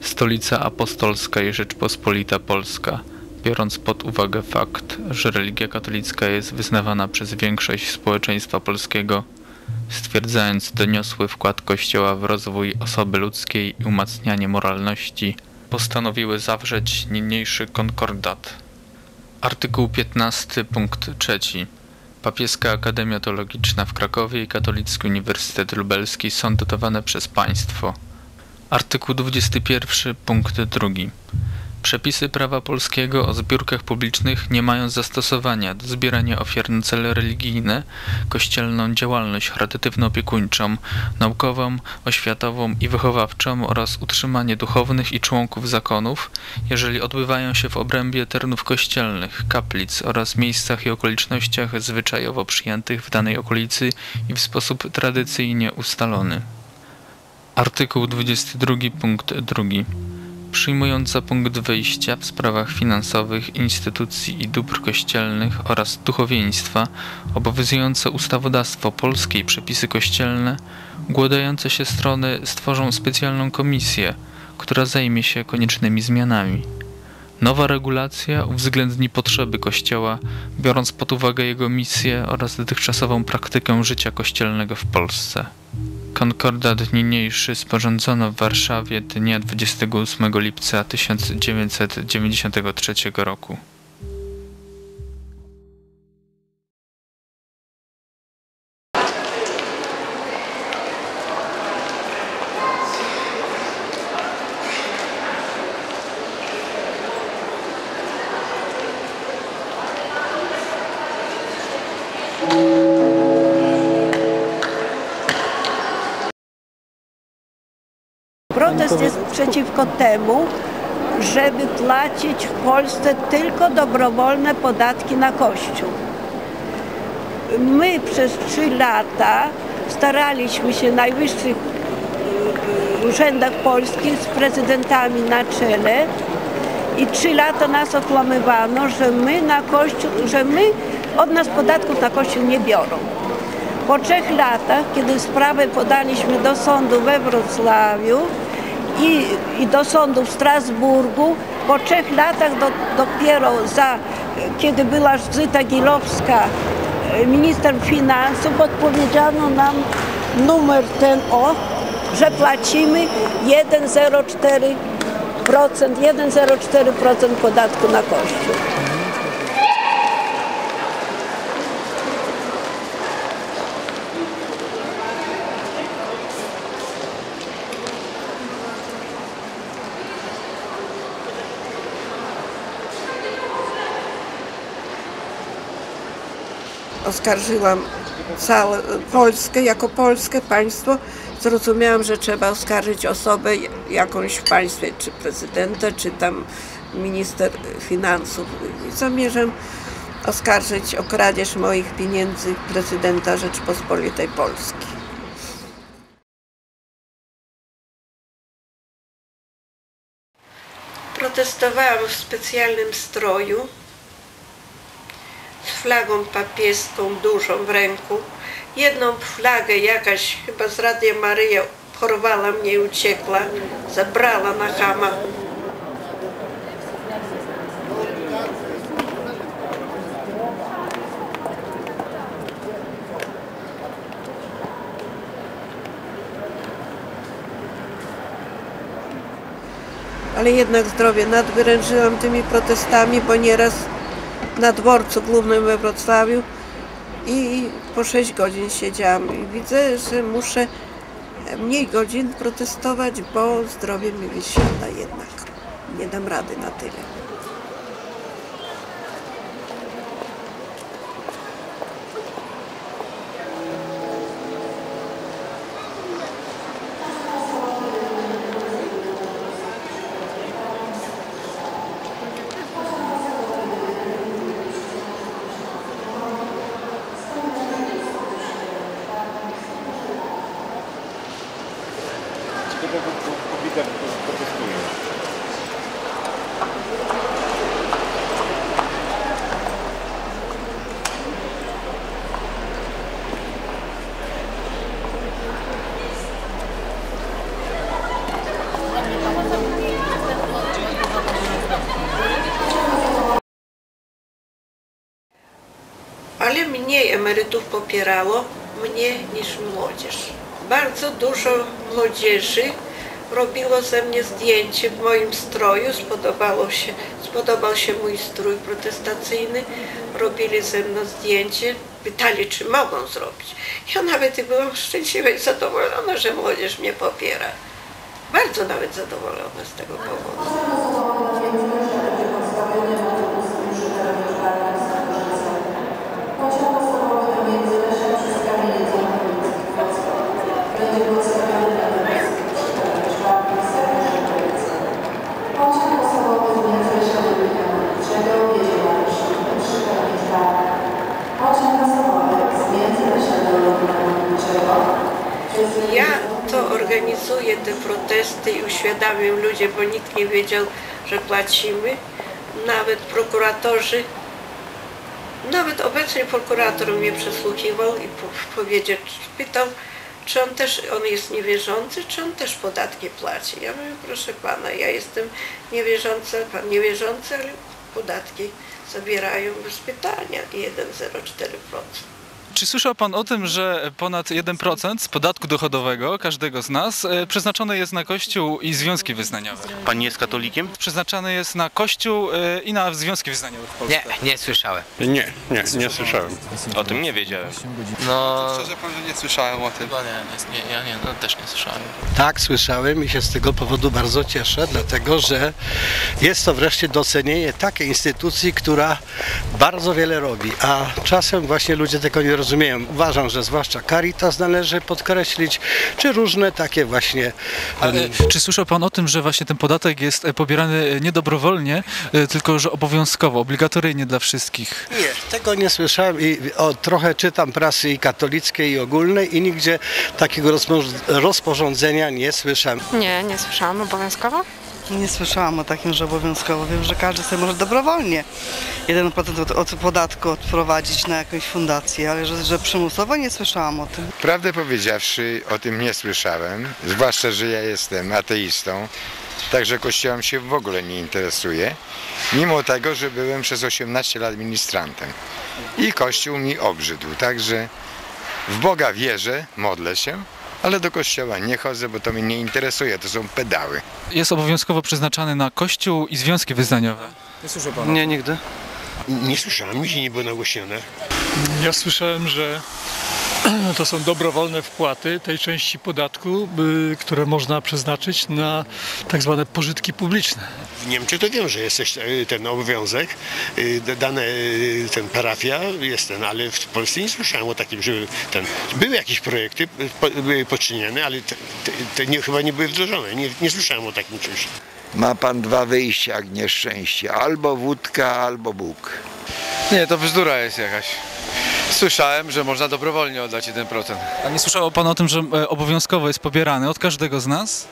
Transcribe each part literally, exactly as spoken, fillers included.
Stolica Apostolska i Rzeczpospolita Polska, biorąc pod uwagę fakt, że religia katolicka jest wyznawana przez większość społeczeństwa polskiego, stwierdzając doniosły wkład Kościoła w rozwój osoby ludzkiej i umacnianie moralności, postanowiły zawrzeć niniejszy konkordat. Artykuł piętnasty punkt trzeci. Papieska Akademia Teologiczna w Krakowie i Katolicki Uniwersytet Lubelski są dotowane przez państwo. Artykuł dwudziesty pierwszy punkt drugi. Przepisy prawa polskiego o zbiórkach publicznych nie mają zastosowania do zbierania ofiar na cele religijne, kościelną działalność charytatywno-opiekuńczą, naukową, oświatową i wychowawczą oraz utrzymanie duchownych i członków zakonów, jeżeli odbywają się w obrębie terenów kościelnych, kaplic oraz miejscach i okolicznościach zwyczajowo przyjętych w danej okolicy i w sposób tradycyjnie ustalony. Artykuł dwudziesty drugi punkt drugi. Przyjmując za punkt wyjścia w sprawach finansowych, instytucji i dóbr kościelnych oraz duchowieństwa obowiązujące ustawodawstwo polskie i przepisy kościelne, układające się strony stworzą specjalną komisję, która zajmie się koniecznymi zmianami. Nowa regulacja uwzględni potrzeby Kościoła, biorąc pod uwagę jego misję oraz dotychczasową praktykę życia kościelnego w Polsce. Konkordat niniejszy sporządzono w Warszawie dnia dwudziestego ósmego lipca tysiąc dziewięćset dziewięćdziesiątego trzeciego roku. Protest jest przeciwko temu, żeby płacić w Polsce tylko dobrowolne podatki na Kościół. My przez trzy lata staraliśmy się w najwyższych urzędach polskich z prezydentami na czele i trzy lata nas okłamywano, że my na Kościół, że my od nas podatków na Kościół nie biorą. Po trzech latach, kiedy sprawę podaliśmy do sądu we Wrocławiu i, i do sądu w Strasburgu, po trzech latach do, dopiero za, kiedy była Zyta Gilowska, minister finansów, odpowiedziano nam numer ten o, że płacimy jeden przecinek zero cztery procent, jeden przecinek zero cztery procent podatku na Kościół. Oskarżyłam całą Polskę, jako polskie państwo. Zrozumiałam, że trzeba oskarżyć osobę jakąś w państwie, czy prezydenta, czy tam minister finansów. Zamierzam oskarżyć o kradzież moich pieniędzy prezydenta Rzeczypospolitej Polskiej. Protestowałam w specjalnym stroju, z flagą papieską dużą w ręku. Jedną flagę jakaś chyba z Radia Maryja porwała mnie i uciekła, zabrała na chama. Ale jednak zdrowie nadwyrężyłam tymi protestami, bo nieraz na dworcu głównym we Wrocławiu i po sześć godzin siedziałam i widzę, że muszę mniej godzin protestować, bo zdrowie mi wysiada jednak. Nie dam rady na tyle. Kobieta protestuje. ale mniej emerytów popierało mnie niż młodzież. Bardzo dużo młodzieży robiło ze mnie zdjęcie w moim stroju, spodobało się, spodobał się mój strój protestacyjny, robili ze mną zdjęcie, pytali, czy mogą zrobić. Ja nawet byłam szczęśliwa i zadowolona, że młodzież mnie popiera. Bardzo nawet zadowolona z tego powodu. Ja to organizuję te protesty i uświadamiam ludzie, bo nikt nie wiedział, że płacimy. Nawet prokuratorzy, nawet obecny prokurator mnie przesłuchiwał i po, powiedział, pytał, czy on też, on jest niewierzący, czy on też podatki płaci. Ja mówię, proszę pana, ja jestem niewierząca, pan niewierzący, ale podatki zabierają bez pytania jeden przecinek zero cztery procent. Czy słyszał pan o tym, że ponad jeden procent z podatku dochodowego każdego z nas e, przeznaczone jest na Kościół i związki wyznaniowe? Pan nie jest katolikiem? Przeznaczane jest na Kościół e, i na związki wyznaniowe w Polsce. Nie, nie słyszałem. Nie, nie, nie słyszałem. O tym nie wiedziałem. No, Szczerze powiem, że nie słyszałem o tym. Chyba nie, nie, nie, ja nie, no, też nie słyszałem. Tak, słyszałem i się z tego powodu bardzo cieszę, dlatego że jest to wreszcie docenienie takiej instytucji, która bardzo wiele robi, a czasem właśnie ludzie tego nie rozumieją. Uważam, że zwłaszcza Caritas należy podkreślić, czy różne takie właśnie... Ale czy słyszał pan o tym, że właśnie ten podatek jest pobierany nie dobrowolnie, e, tylko że obowiązkowo, obligatoryjnie dla wszystkich? Nie, tego nie słyszałem i o, trochę czytam prasy i katolickiej i ogólnej i nigdzie takiego rozpo- rozporządzenia nie słyszałem. Nie, nie słyszałam. Obowiązkowo? Nie słyszałam o takim, że obowiązkowo. Wiem, że każdy sobie może dobrowolnie jeden procent od, od podatku odprowadzić na jakąś fundację, ale że, że przymusowo nie słyszałam o tym. Prawdę powiedziawszy, o tym nie słyszałem, zwłaszcza, że ja jestem ateistą, także Kościołem się w ogóle nie interesuję, mimo tego, że byłem przez osiemnaście lat ministrantem i Kościół mi obrzydł, także w Boga wierzę, modlę się, ale do kościoła nie chodzę, bo to mnie nie interesuje, to są pedały. Jest obowiązkowo przeznaczany na Kościół i związki wyznaniowe. Nie słyszał pan? Nie, nigdy. Nie słyszałem, nigdzie nie było nagłośnione. Ja słyszałem, że to są dobrowolne wpłaty tej części podatku, y, które można przeznaczyć na tak zwane pożytki publiczne. W Niemczech to wiem, że jest ten obowiązek, dane ten parafia jest ten, ale w Polsce nie słyszałem o takim, że ten, były jakieś projekty poczynione, ale te, te, te nie, chyba nie były wdrożone, nie, nie słyszałem o takim czymś. Ma pan dwa wyjścia, jak nieszczęście, albo wódka, albo Bóg. Nie, to bzdura jest jakaś. Słyszałem, że można dobrowolnie oddać jeden procent. A nie słyszał pan o tym, że e, obowiązkowo jest pobierany od każdego z nas?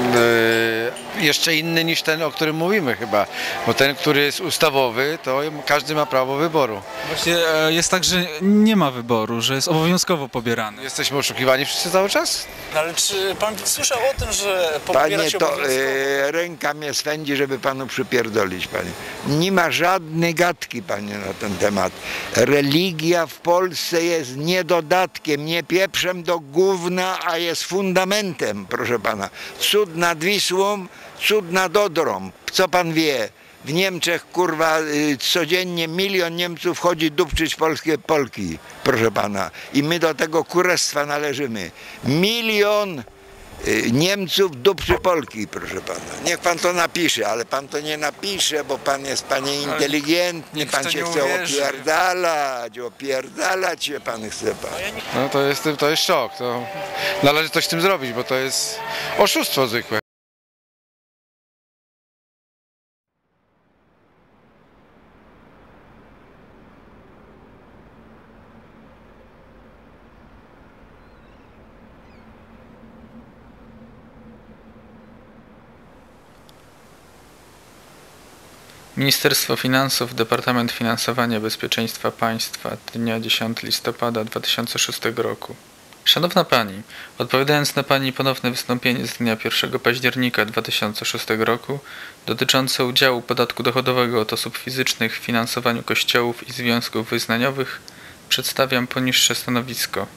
Yy, jeszcze inny niż ten, o którym mówimy chyba, bo ten, który jest ustawowy, to każdy ma prawo wyboru. Właśnie e, jest tak, że nie ma wyboru, że jest obowiązkowo pobierany. Jesteśmy oszukiwani wszyscy cały czas? Ale czy pan słyszał o tym, że Panie, to e, ręka mnie swędzi, żeby panu przypierdolić, panie. Nie ma żadnej gadki, panie, na ten temat. Religia w Polsce jest nie dodatkiem, nie pieprzem do gówna, a jest fundamentem, proszę pana. Cud nad Wisłą, cud nad Odrą. Co pan wie? W Niemczech, kurwa, codziennie milion Niemców chodzi dupczyć polskie Polki, proszę pana. I my do tego kurestwa należymy. Milion Niemców dupczy Polki, proszę pana. Niech pan to napisze, ale pan to nie napisze, bo pan jest, panie, inteligentny, pan się chce opierdalać, opierdalać się pan chce, pan. No to jest, to jest szok, to należy coś z tym zrobić, bo to jest oszustwo zwykłe. Ministerstwo Finansów, Departament Finansowania Bezpieczeństwa Państwa, dnia dziesiątego listopada dwa tysiące szóstego roku. Szanowna Pani, odpowiadając na Pani ponowne wystąpienie z dnia pierwszego października dwa tysiące szóstego roku dotyczące udziału podatku dochodowego od osób fizycznych w finansowaniu kościołów i związków wyznaniowych, Przedstawiam poniższe stanowisko.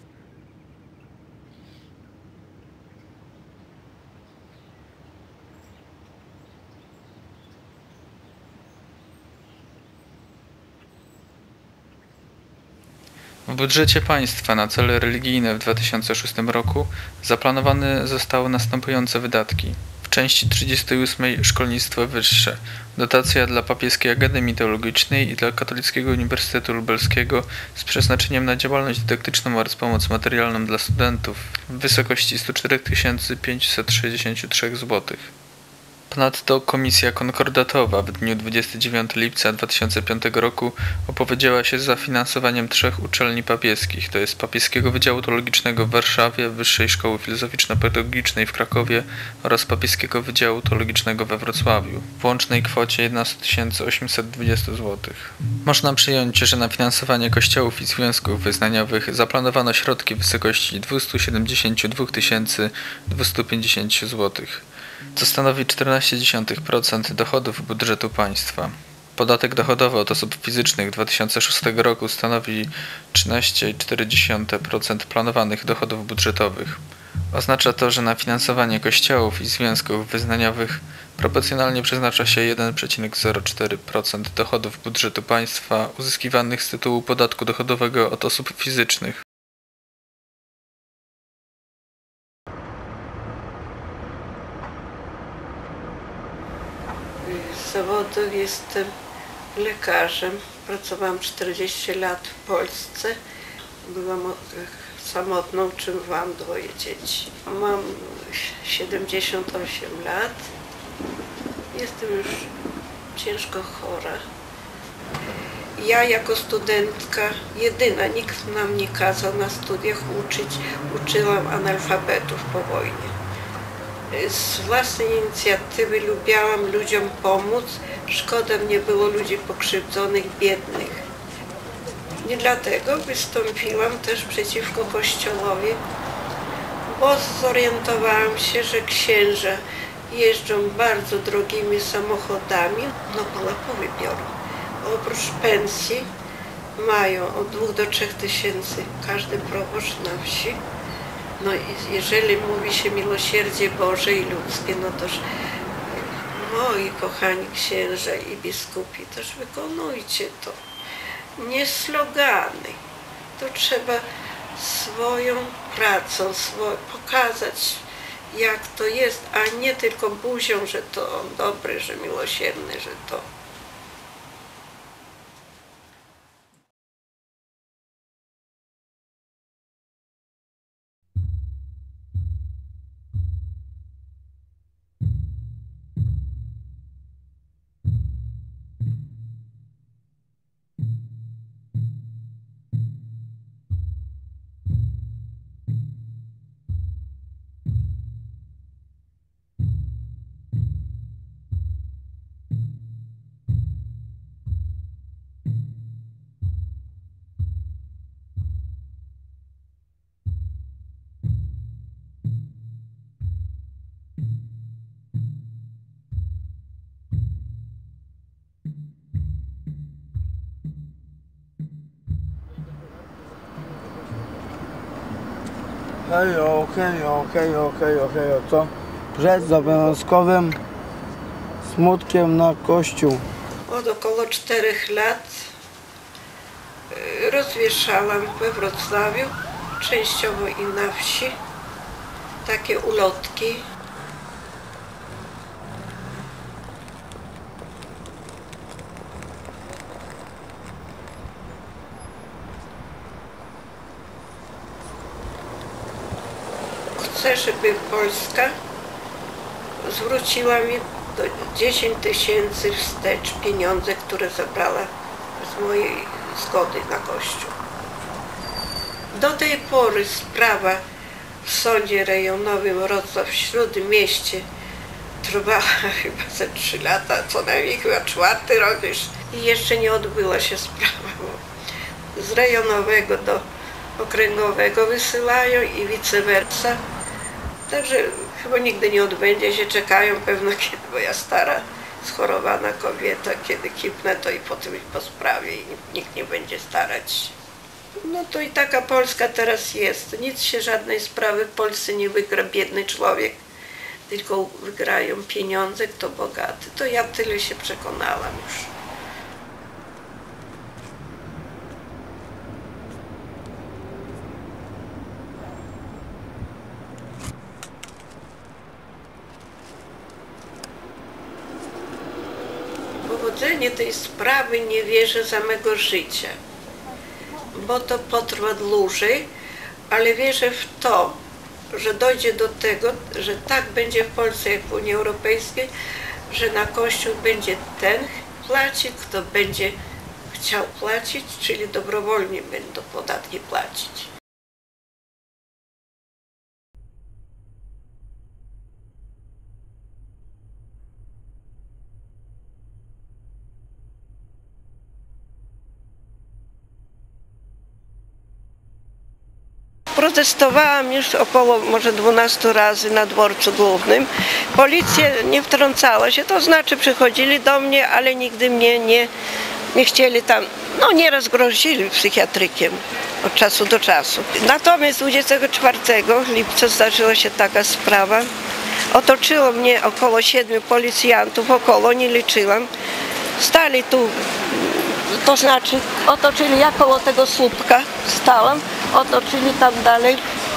W budżecie państwa na cele religijne w dwa tysiące szóstym roku zaplanowane zostały następujące wydatki. W części trzydziestej ósmej Szkolnictwo wyższe dotacja dla Papieskiej Akademii Teologicznej i dla Katolickiego Uniwersytetu Lubelskiego z przeznaczeniem na działalność dydaktyczną oraz pomoc materialną dla studentów w wysokości sto cztery tysiące pięćset sześćdziesiąt trzy złotych. Ponadto Komisja Konkordatowa w dniu dwudziestego dziewiątego lipca dwa tysiące piątego roku opowiedziała się za finansowaniem trzech uczelni papieskich, to jest Papieskiego Wydziału Teologicznego w Warszawie, Wyższej Szkoły Filozoficzno-Pedagogicznej w Krakowie oraz Papieskiego Wydziału Teologicznego we Wrocławiu w łącznej kwocie jedenaście tysięcy osiemset dwadzieścia złotych. Można przyjąć, że na finansowanie kościołów i związków wyznaniowych zaplanowano środki w wysokości dwieście siedemdziesiąt dwa tysiące dwieście pięćdziesiąt złotych. Co stanowi czternaście przecinek pięć procent dochodów budżetu państwa. Podatek dochodowy od osób fizycznych dwa tysiące szóstego roku stanowi trzynaście przecinek cztery procent planowanych dochodów budżetowych. Oznacza to, że na finansowanie kościołów i związków wyznaniowych proporcjonalnie przeznacza się jeden przecinek zero cztery procent dochodów budżetu państwa uzyskiwanych z tytułu podatku dochodowego od osób fizycznych. Z zawodu jestem lekarzem. Pracowałam czterdzieści lat w Polsce. Byłam samotną, utrzymywałam dwoje dzieci. Mam siedemdziesiąt osiem lat. Jestem już ciężko chora. Ja jako studentka jedyna, nikt nam nie kazał na studiach uczyć, uczyłam analfabetów po wojnie. Z własnej inicjatywy lubiałam ludziom pomóc. Szkoda mnie było ludzi pokrzywdzonych, biednych. I dlatego wystąpiłam też przeciwko Kościołowi, bo zorientowałam się, że księża jeżdżą bardzo drogimi samochodami, no była po wyboru. Oprócz pensji mają od dwóch do trzech tysięcy każdy proboszcz na wsi. No i jeżeli mówi się miłosierdzie Boże i ludzkie, no toż moi kochani księża i biskupi, toż wykonujcie to. Nie slogany. To trzeba swoją pracą swo- pokazać, jak to jest, a nie tylko buzią, że to on dobry, że miłosierny, że to. Hejo, hejo, hejo, hejo, hejo, co? Przed obowiązkowym smutkiem na Kościół. Od około czterech lat rozwieszałam we Wrocławiu, częściowo i na wsi, takie ulotki. Chcę, żeby Polska zwróciła mi do dziesięć tysięcy wstecz pieniądze, które zabrała z mojej zgody na Kościół. Do tej pory sprawa w sądzie rejonowym Wrocław Śródmieście trwała chyba ze trzy lata, co najmniej chyba czwarty rok już i jeszcze nie odbyła się sprawa, bo z rejonowego do okręgowego wysyłają i vice versa. Także chyba nigdy nie odbędzie się, czekają pewno kiedy, bo ja stara, schorowana kobieta, kiedy kipnę, to i po tym po sprawie i nikt nie będzie starać. No to i taka Polska teraz jest. Nic się żadnej sprawy w Polsce nie wygra biedny człowiek, tylko wygrają pieniądze, kto bogaty. To ja tyle się przekonałam już. Powodzenie tej sprawy nie wierzę za mego życia, bo to potrwa dłużej, ale wierzę w to, że dojdzie do tego, że tak będzie w Polsce jak w Unii Europejskiej, że na Kościół będzie ten płacić, kto będzie chciał płacić, czyli dobrowolnie będą podatki płacić. Protestowałam już około może dwunastu razy na dworcu głównym. Policja nie wtrącała się, to znaczy przychodzili do mnie, ale nigdy mnie nie, nie chcieli tam, no nieraz grozili psychiatrykiem od czasu do czasu. Natomiast dwudziestego czwartego lipca zdarzyła się taka sprawa. Otoczyło mnie około siedmiu policjantów, około, nie liczyłam. Stali tu, to znaczy otoczyli, ja koło tego słupka stałam, otoczyli tam dalej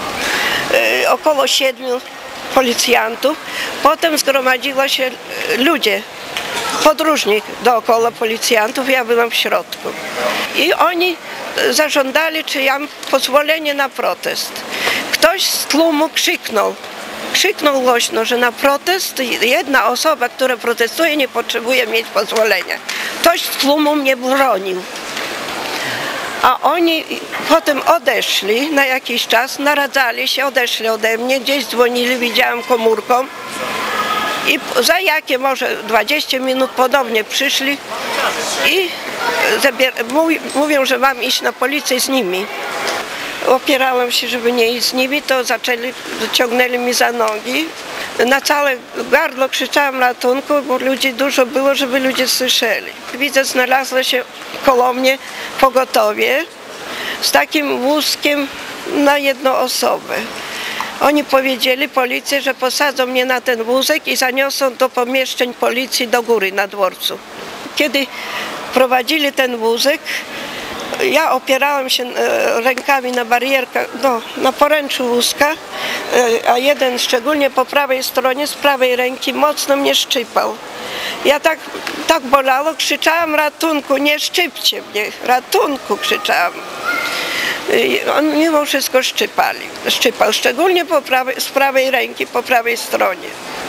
e, około siedmiu policjantów. Potem zgromadziło się ludzie, podróżni dookoła policjantów, ja byłam w środku. I oni zażądali, czy ja mam pozwolenie na protest. Ktoś z tłumu krzyknął, krzyknął głośno, że na protest jedna osoba, która protestuje, nie potrzebuje mieć pozwolenia. Ktoś z tłumu mnie bronił. A oni potem odeszli na jakiś czas, naradzali się, odeszli ode mnie, gdzieś dzwonili, widziałam komórką. I za jakie może dwadzieścia minut podobnie przyszli i mówią, że mam iść na policję z nimi. Opierałam się, żeby nie iść z nimi, to zaczęli, ciągnęli mi za nogi. Na całe gardło krzyczałam ratunku, bo ludzi dużo było, żeby ludzie słyszeli. Widzę, znalazło się koło mnie pogotowie z takim wózkiem na jedną osobę. Oni powiedzieli policji, że posadzą mnie na ten wózek i zaniosą do pomieszczeń policji do góry na dworcu. Kiedy prowadzili ten wózek, ja opierałam się rękami na barierkę, no, na poręczu wózka, a jeden szczególnie po prawej stronie, z prawej ręki mocno mnie szczypał. Ja tak, tak bolało, krzyczałam ratunku, nie szczypcie mnie, ratunku krzyczałam. On mimo wszystko szczypali, szczypał, szczególnie po prawej, z prawej ręki, po prawej stronie.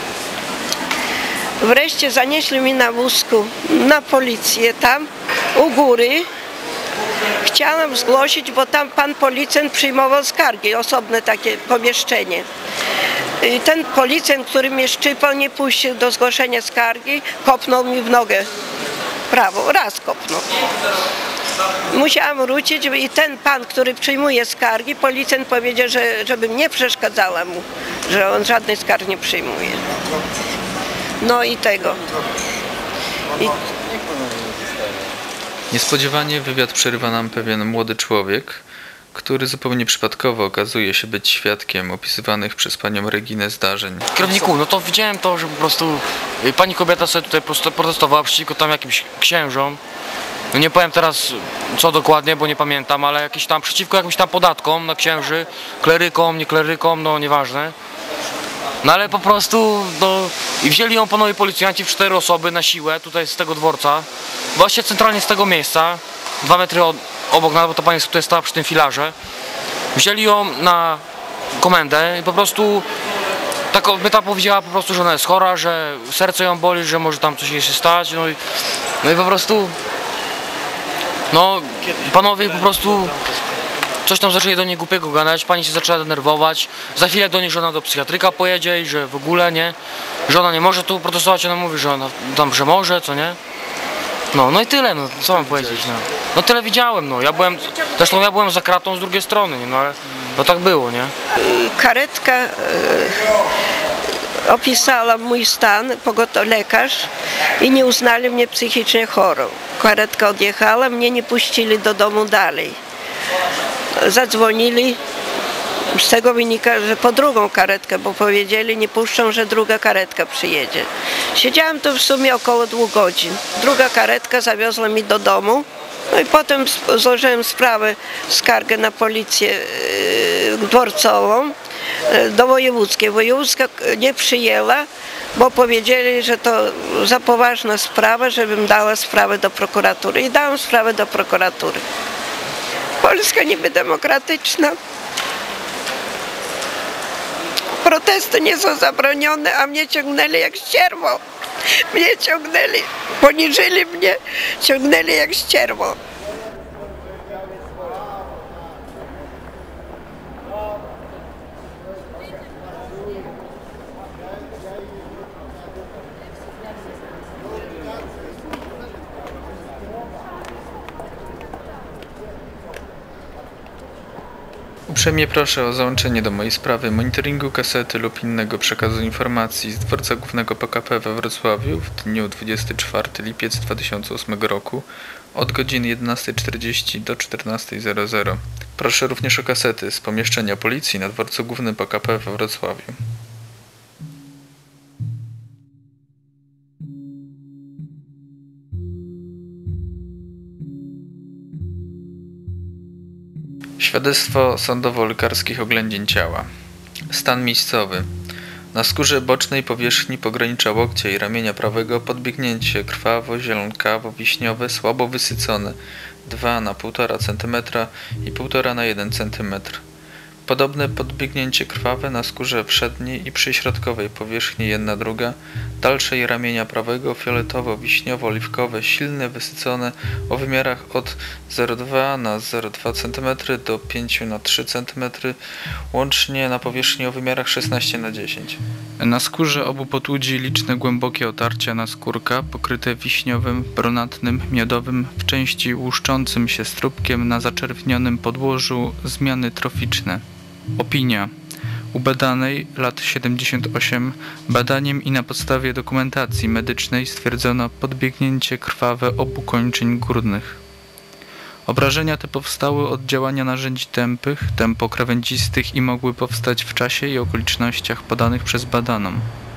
Wreszcie zanieśli mi na wózku na policję tam, u góry. Chciałam zgłosić, bo tam pan policjant przyjmował skargi, osobne takie pomieszczenie. Ten policjant, który mnie szczypał, nie puścił do zgłoszenia skargi, kopnął mi w nogę prawą, raz kopnął. Musiałam wrócić i ten pan, który przyjmuje skargi, policjant powiedział, że żebym nie przeszkadzała mu, że on żadnej skargi nie przyjmuje. No i tego. I... Niespodziewanie wywiad przerywa nam pewien młody człowiek, który zupełnie przypadkowo okazuje się być świadkiem opisywanych przez panią Reginę zdarzeń. Kierowniku, no to widziałem to, że po prostu pani kobieta sobie tutaj protestowała przeciwko tam jakimś księżom. No nie powiem teraz co dokładnie, bo nie pamiętam, ale jakieś tam przeciwko jakimś tam podatkom na księży, klerykom, nie klerykom, no nieważne. No ale po prostu, no i wzięli ją panowie policjanci w cztery osoby na siłę tutaj z tego dworca, właśnie centralnie z tego miejsca, dwa metry od, obok nas, bo to pani tutaj stała przy tym filarze. Wzięli ją na komendę i po prostu tak kobieta powiedziała po prostu, że ona jest chora, że serce ją boli, że może tam coś jej się stać, no i, no i po prostu no panowie po prostu coś tam zaczęli do niej głupiego gadać, pani się zaczęła denerwować, za chwilę do niej żona do psychiatryka pojedzie i że w ogóle nie, że ona nie może tu protestować, ona mówi, że ona tam, że może, co nie. No, no i tyle, no co mam powiedzieć, no. No tyle widziałem, no, ja byłem, zresztą ja byłem za kratą z drugiej strony, nie? No ale no tak było, nie. Karetka e, opisała mój stan, pogotowy lekarz i nie uznali mnie psychicznie chorą. Karetka odjechała, mnie nie puścili do domu dalej. zadzwonili. Z tego wynika, że po drugą karetkę, bo powiedzieli, nie puszczą, że druga karetka przyjedzie. Siedziałam tu w sumie około dwóch godzin. Druga karetka zawiozła mi do domu. No i potem złożyłem sprawę, skargę na policję dworcową do wojewódzkiej. Wojewódzka nie przyjęła, bo powiedzieli, że to za poważna sprawa, żebym dała sprawę do prokuratury. I dałam sprawę do prokuratury. Polska niby demokratyczna. Protesty nie są zabronione, a mnie ciągnęli jak ścierwo. Mnie ciągnęli, poniżyli mnie, ciągnęli jak ścierwo. Uprzejmie proszę o załączenie do mojej sprawy monitoringu kasety lub innego przekazu informacji z dworca głównego P K P we Wrocławiu w dniu dwudziestego czwartego lipiec dwa tysiące ósmego roku od godziny jedenastej czterdzieści do czternastej zero zero. Proszę również o kasety z pomieszczenia policji na dworcu głównym P K P we Wrocławiu. Świadectwo sądowo-lekarskich oględzin ciała. Stan miejscowy. Na skórze bocznej powierzchni pogranicza łokcia i ramienia prawego podbiegnięcie krwawo, zielonkawo-wiśniowe, słabo wysycone dwa na półtora centymetra i półtora na jeden centymetr. Podobne podbiegnięcie krwawe na skórze przedniej i przyśrodkowej powierzchni jedna druga, dalszej ramienia prawego fioletowo-wiśniowo-oliwkowe, silne, wysycone o wymiarach od zero przecinek dwa na zero przecinek dwa centymetra do pięć na trzy centymetry, łącznie na powierzchni o wymiarach szesnaście na dziesięć. Na skórze obu potłudzi liczne głębokie otarcia naskórka pokryte wiśniowym, brunatnym, miodowym, w części łuszczącym się strupkiem na zaczerwienionym podłożu zmiany troficzne. Opinia. U badanej, lat siedemdziesiąt osiem, badaniem i na podstawie dokumentacji medycznej stwierdzono podbiegnięcie krwawe obu kończyn górnych. Obrażenia te powstały od działania narzędzi tępych, tępokrawędzistych i mogły powstać w czasie i okolicznościach podanych przez badaną.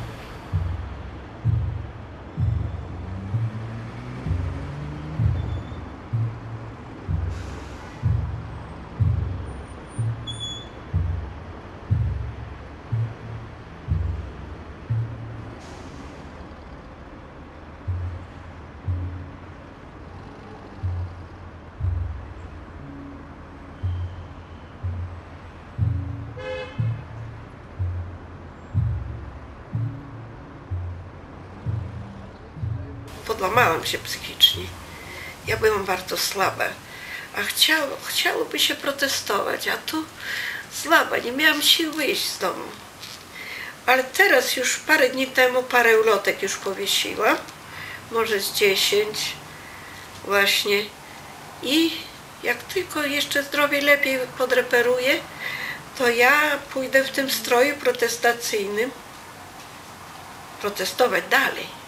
Podłamałam się psychicznie. Ja byłam bardzo słaba, a chciało, chciałoby się protestować, a tu słaba, nie miałam sił wyjść z domu. Ale teraz już parę dni temu parę ulotek już powiesiłam, może z dziesięć właśnie. I jak tylko jeszcze zdrowie lepiej podreperuję, to ja pójdę w tym stroju protestacyjnym protestować dalej.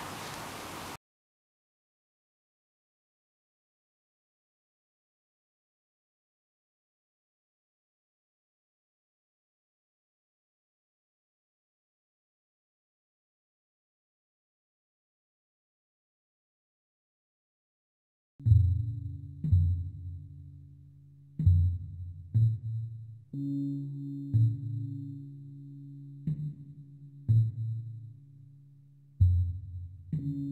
Thank you.